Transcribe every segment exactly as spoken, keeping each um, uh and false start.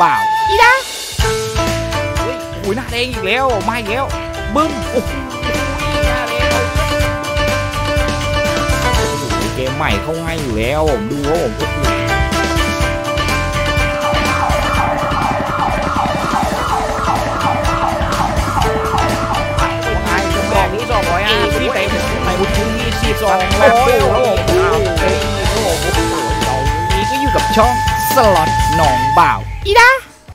บ่าวอีนะเฮ้ยโอ้ยหน้าแดงอีกแล้วมาอีกแล้วบึ้มโอ้โหหน้าแดงเกมใหม่เข้าง่ายอยู่แล้วผมดูว่าผมนี้สองร้อยห้าสิบเต็มไปบุญถึงยี่สิบสองร้อยโอ้โหเฮ้ยโอ้โหเรานี้ก็อยู่กับช่องสล็อตหนองบ่าวอีนะ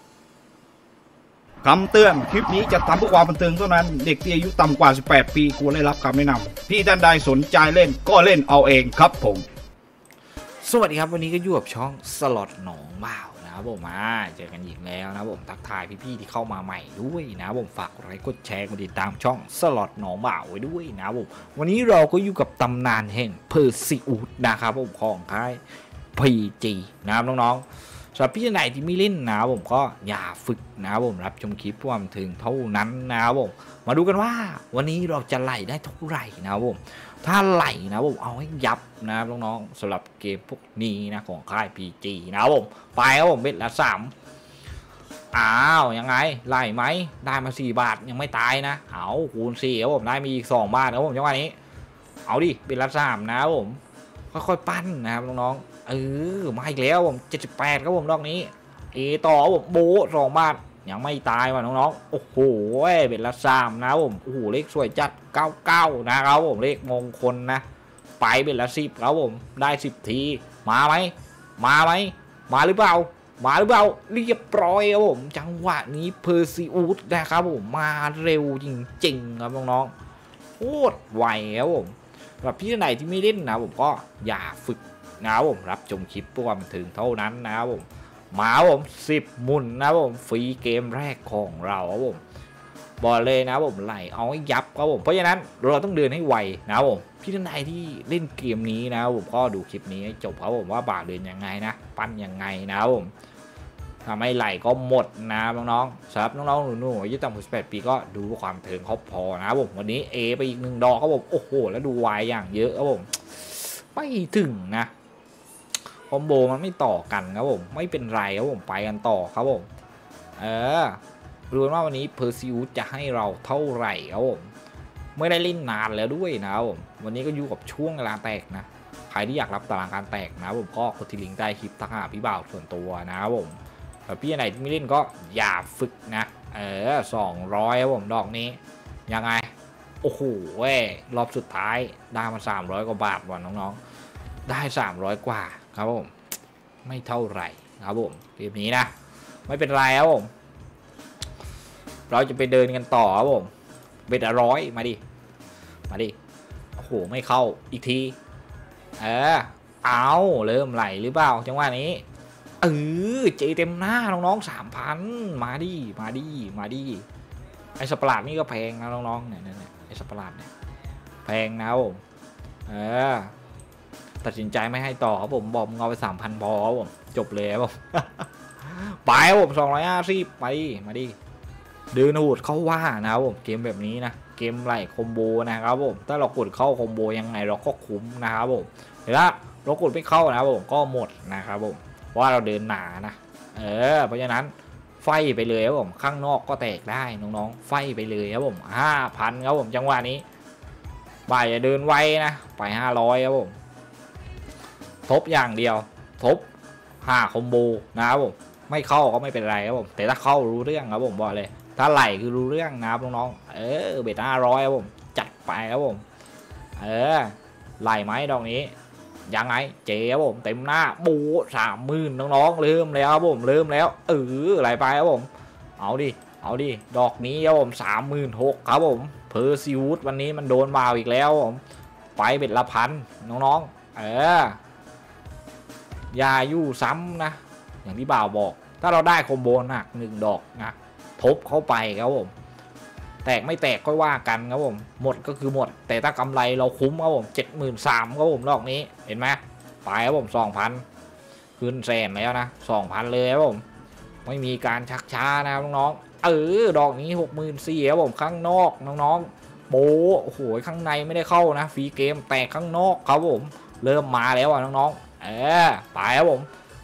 คำเตือนคลิปนี้จะทำเพื่อความบันเทิงเท่านั้นเด็กที่อายุต่ำกว่าสิบแปดปีควรได้รับคำแนะนำพี่ท่านใดสนใจเล่นก็เล่นเอาเองครับผมสวัสดีครับวันนี้ก็อยู่กับช่องสล็อตหนองบ่าวนะครับผมมาเจอกันอีกแล้วนะผมทักทายพี่ๆที่เข้ามาใหม่ด้วยนะผมฝากกดไลค์กดแชร์กดติดตามช่องสล็อตหนองบ่าวไว้ด้วยนะผมวันนี้เราก็อยู่กับตำนานแห่งเพอร์ซิอุสนะครับผมของค่าย พี จี นะครับน้องๆสำหรับพี่ไหนที่ไม่เล่นนะผมก็อย่าฝึกนะครับผมรับชมคลิปความถึงเท่านั้นนะครับผมมาดูกันว่าวันนี้เราจะไหลได้เท่าไหร่นะครับผมถ้าไหลนะผมเอาให้ยับนะครับน้องๆสำหรับเกมพวกนี้นะของค่าย พี จี นะครับผมไปครับผมเบ็ดละสามอ้าวยังไงไหลไหมได้มาสี่บาทยังไม่ตายนะเอาคูณสี่ครับผมได้มีอีกสองบาทครับผมจังหวะนี้เอาดิเบ็ดละสามนะครับผมค่อยๆปั้นนะครับน้องๆเออมาอีกแล้วผมเจ็ดสิบแปดครับผมรอบนี้เอต่อผมโบสองบาทยังไม่ตายว่ะน้องๆโอ้โหเบ็ดละสามนะผมโอ้โหเลขสวยจัดเก้าเก้านะครับผมเลขมงคลนะไปเบ็ดละสิบครับผมได้สิบทีมาไหมมาไหมมาหรือเปล่ามาหรือเปล่าเรียบร้อยครับผมจังหวะนี้เพอร์ซิอุสนะครับผมมาเร็วจริงๆครับน้องๆโคตรไวครับผมสำหรับพี่ไหนที่ไม่เล่นนะผมก็อย่าฝึกนะครับผมรับชมคลิปเพื่อความบันเทิงเท่านั้นนะครับผมมาผมสิบหมุนนะผมฟรีเกมแรกของเราครับผมบอกเลยนะผมไหลเอาให้ยับครับผมเพราะฉะนั้นเราต้องเดินให้ไวนะผมพี่ท่านใดที่เล่นเกมนี้นะผมก็ดูคลิปนี้ให้จบครับผมว่าบ่าเดินยังไงนะปั้นยังไงนะผมทำให้ไหลก็หมดนะน้องๆสำหรับน้องๆหนูๆอายุต่ำกว่าสิบแปดปีก็ดูความบันเทิงเขาพอนะผมวันนี้เอไปอีกหนึ่งดอกครับผมโอ้โหแล้วดูวายอย่างเยอะครับผมไม่ถึงนะคอมโบมันไม่ต่อกันครับผมไม่เป็นไรครับผมไปกันต่อครับผมเออรู้ว่าวันนี้เพอร์ซิอุสจะให้เราเท่าไหร่ครับผมไม่ได้เล่นนานแล้วด้วยนะครับผมวันนี้ก็อยู่กับช่วงเวลาแตกนะใครที่อยากรับตารางการแตกนะผมก็กดที่ลิงก์ใต้คลิปทักหาพี่บ่าวส่วนตัวนะครับผมแต่พี่ไหนที่ไม่เล่นก็อย่าฝึกนะเออสองร้อยครับผมดอกนี้ยังไงโอ้โหเว้ยรอบสุดท้ายได้มาสามร้อยกว่าบาทว่ะน้องๆได้สามร้อยกว่าครับผมไม่เท่าไหร่ครับผมคลิปนี้นะไม่เป็นไรครับผมเราจะไปเดินกันต่อครับผมเบ็ดร้อยมาดิมาดิโอ้โหไม่เข้าอีกทีเออเอาเริ่มไหลหรือเปล่าจังหวะนี้เออเจเต็มหน้าน้องๆสามพันมาดิมาดิมาดิไอ้สปาร์ตนี่ก็แพงนะน้องๆเนี่ยเนี่ยไอ้สปาร์ตเนี่ยแพงนะครับผมเออตัดสินใจไม่ให้ต่อครับผมบอกมึงเอาไปสามพันพอครับผมจบเลยครับผมไปครับผมสองร้อยห้าสิบไปมาดิเดินหูดเข้าว่านะครับผมเกมแบบนี้นะเกมไหลคอมโบนะครับผมถ้าเรากดเข้าคอมโบยังไงเราก็คุ้มนะครับผมแต่ถ้าเรากดไม่เข้านะครับผมก็หมดนะครับผมเพราะว่าเราเดินหนานะเออเพราะฉะนั้นไฟไปเลยครับผมข้างนอกก็แตกได้น้องๆไฟไปเลยครับผมห้าพันครับผมจังหวะนี้บ่ายจะเดินไวนะไปห้าร้อยครับผมทบอย่างเดียวทบห้าคอมโบนะครับผมไม่เข้าก็ไม่เป็นไรครับผมแต่ถ้าเข้ารู้เรื่องครับผมบอกเลยถ้าไหลคือรู้เรื่องนะครับน้องๆเออเบ็ดห้าร้อยครับผมจัดไปครับผมเออไหลไหมดอกนี้ยังไงเจ๊ครับผมเต็มหน้าบูสามหมื่นน้องๆเริ่มแล้วครับผมเริ่มแล้วเออไหลไปครับผมเอาดิเอาดิดอกนี้ครับผมสามหมื่นหกครับผมเพอร์ซิอุสวันนี้มันโดนมาอีกแล้วผมไปเบ็ดละพันน้องๆเอออย่ายู่ซ้ำนะอย่างที่บ่าวบอกถ้าเราได้คอมโบหนักหนึ่งดอกนะทบเข้าไปครับผมแตกไม่แตกก็ว่ากันครับผมหมดก็คือหมดแต่ถ้ากำไรเราคุ้มครับผมเจ็ดหมื่นสามครับผมดอกนี้เห็นไหมไปครับผมสองพันคืนแสนแล้วนะสองพันเลยครับผมไม่มีการชักช้านะครับน้องๆเออดอกนี้หกหมื่นสี่ครับผมข้างนอกน้องๆโบโอ้โหข้างในไม่ได้เข้านะฟรีเกมแตกข้างนอกครับผมเริ่มมาแล้วอ่ะน้องๆเออไปครับผม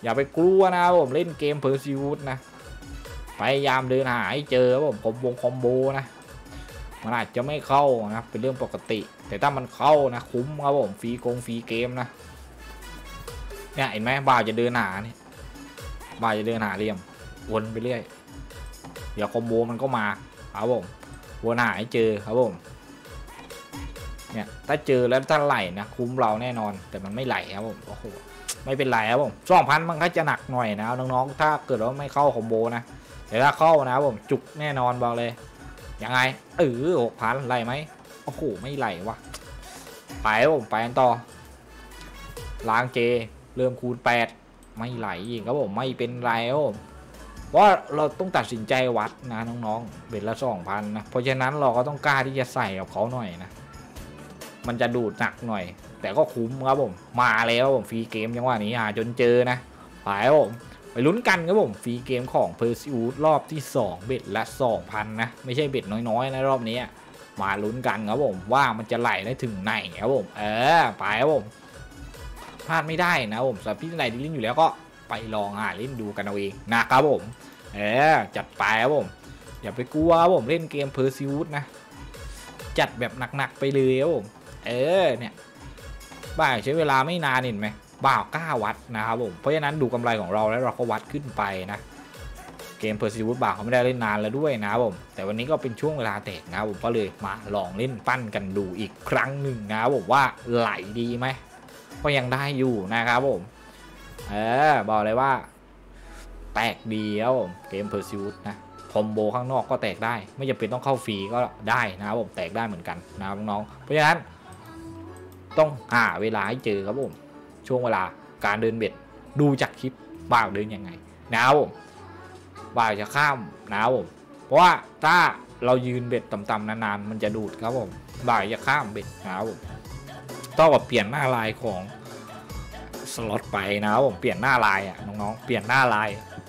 อย่าไปกลัวนะครับผมเล่นเกมเพอร์ซิวนะพยายามเดินหาให้เจอครับผมคอมโบคอมโบนะมันอาจจะไม่เข้านะเป็นเรื่องปกติแต่ถ้ามันเข้านะคุ้มครับผมฟรีกงฟรีเกมนะเนี่ยเห็นไหมบ่าวจะเดินหาเนี่ยบ่าวจะเดินหาเหลี่ยมวนไปเรื่อยเดี๋ยวคอมโบมันก็มาครับผมวนหาให้เจอครับผมเนี่ยถ้าเจอแล้วถ้าไหลนะคุ้มเราแน่นอนแต่มันไม่ไหลครับผมโอ้โหไม่เป็นไรครับผมสองพันมันก็จะหนักหน่อยนะน้องๆถ้าเกิดว่าไม่เข้าคอมโบนะแต่ถ้าเข้านะครับผมจุกแน่นอนบอกเลยยังไงเออหกพันไหลไหมโอ้โหไม่ไหลวะไปครับผมไปกันต่อล้างเจเริ่มคูณแปดไม่ไหลอีกครับผมไม่เป็นไรครับผมเพราะเราต้องตัดสินใจวัดนะน้องๆเบ็ดละสองพันนะเพราะฉะนั้นเราก็ต้องกล้าที่จะใส่กับเขาหน่อยนะมันจะดูดหนักหน่อยแต่ก็คุ้มครับผมมาแล้วผมฟรีเกมจังหวะนี้หาจนเจอนะไปครับผมไปลุ้นกันครับผมฟรีเกมของ Pursuit รอบที่สองเบ็ดละ สองพัน นะไม่ใช่เบ็ดน้อยๆนะรอบนี้มาลุ้นกันครับผมว่ามันจะไหลได้ถึงไหนครับผมเออไปครับผมพลาดไม่ได้นะผมสำหรับพี่ไหนที่เล่นอยู่แล้วก็ไปลองหาเล่นดูกันเอาเองนะครับผมเออจัดไปครับผมอย่าไปกลัวครับผมเล่นเกม Pursuit นะจัดแบบหนักๆไปเลยครับผมเออเนี่ยบ่าวใช้เวลาไม่นานเห็นไหมบ่าวกล้าวัดนะครับผมเพราะฉะนั้นดูกำไรของเราแล้วเราก็วัดขึ้นไปนะเกม Pursuit บ่าวเขาไม่ได้เล่นนานแล้วด้วยนะครับผมแต่วันนี้ก็เป็นช่วงเวลาแตกนะครับผมก็เลยมาลองเล่นปั้นกันดูอีกครั้งหนึ่งนะครับผมว่าไหลดีไหมก็ยังได้อยู่นะครับผมเออบอกเลยว่าแตกดีครับผมเกม Pursuit นะคอมโบข้างนอกก็แตกได้ไม่จำเป็นต้องเข้าฟรีก็ได้นะครับผมแตกได้เหมือนกันนะครับน้องๆเพราะฉะนั้นต้องหาเวลาให้เจอครับผมช่วงเวลาการเดินเบ็ดดูจากคลิปบ่าวเดินยังไงนะครับผมบ่าวจะข้ามนะครับผมเพราะว่าถ้าเรายืนเบ็ดต่ำๆนานๆมันจะดูดครับผมบ่าวจะข้ามเบ็ดนะครับผมต้องแบบเปลี่ยนหน้าลายของสล็อตไปนะครับผมเปลี่ยนหน้าลายอ่ะน้องๆเปลี่ยนหน้าลาย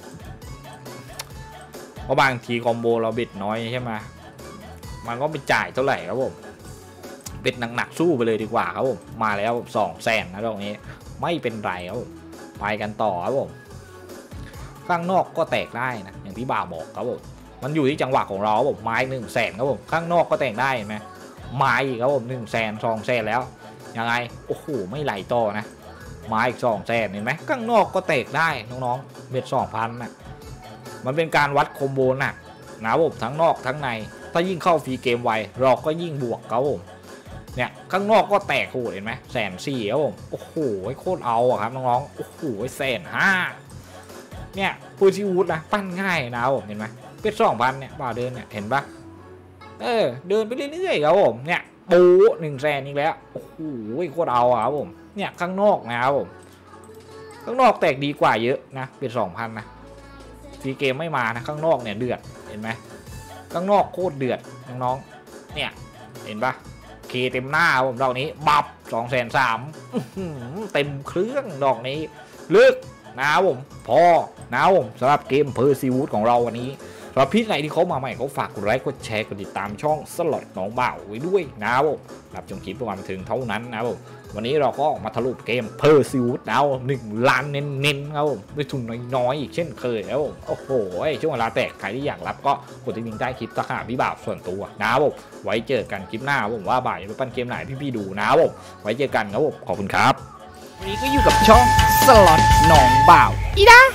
เพราะบางทีคอมโบเราเบ็ดน้อยใช่ไหมมันก็ไม่จ่ายเท่าไหร่ครับผมเบ็ดหนักๆสู้ไปเลยดีกว่าครับผมมาแล้วสองแสนนะตรงนี้ไม่เป็นไรครับผมไปกันต่อครับผมข้างนอกก็แตกได้นะอย่างที่บ่าวบอกครับผมมันอยู่ที่จังหวะของเราครับผมไม้หนึ่งแสนครับผมข้างนอกก็แตกได้ไหมไม้อีกครับผมหนึ่งแสนสองแสนแล้วยังไงโอ้โหไม่ไหลต่อนะไม้อีกสองแสนเห็นไหมข้างนอกก็แตกได้น้องๆเบ็ดสองพันนะมันเป็นการวัดคอมโบหนักนะผมทั้งนอกทั้งในถ้ายิ่งเข้าฟรีเกมไวเราก็ยิ่งบวกครับผมเนี่ยข้างนอกก็แตกโหดเห็นไหมแสนสี่ครับผมโอ้โหโคตรเอาอะครับน้องๆโอ้โหแสนห้าเนี่ยพูดที่วูดนะปั้นง่ายนะผมเห็นไหมเป็นสองพันเนี่ยบ่าเดินเนี่ยเห็นปะเออเดินไปเรื่อยๆครับผมเนี่ยปูหนึ่งแสนอีกแล้วโอ้โหโคตรเอาอะครับผมเนี่ยข้างนอกนะครับผมข้างนอกแตกดีกว่าเยอะนะเป็นสองพันนะฟรีเกมไม่มานะข้างนอกเนี่ยเดือดเห็นไหมข้างนอกโคตรเดือดน้องๆเนี่ยเห็นปะเคเต็มหน้าผมดอกนี้บับสองแสนสามเต็มเครื่องดอกนี้ลึกนะครับผมพอนะครับผมสำหรับเกม Pursuit ของเราวันนี้สำหรับพี่ไหนที่เขามาใหม่เขาฝากกดไลค์กดแชร์กดติดตามช่องสล็อตน้องบ่าวไว้ด้วยนะครับผมรับชมคลิปประมาณถึงเท่านั้นนะครับผมวันนี้เราก็มาทะลุเกม Pursuit แล้วหนึ่งล้านเน้นๆครับผมด้วยทุนน้อยๆอีกเช่นเคยแล้วโอ้โหช่วงเวลาแตกใครที่อยากรับก็กดติดลิงก์ใต้คลิปสักหาพี่บ่าวส่วนตัวนะครับผมไว้เจอกันคลิปหน้าผมว่าบ่าวจะไปปั้นเกมไหนพี่ๆดูนะครับผมไว้เจอกันครับผมขอบคุณครับวันนี้ก็อยู่กับช่องสล็อตน้องบ่าวอีด้า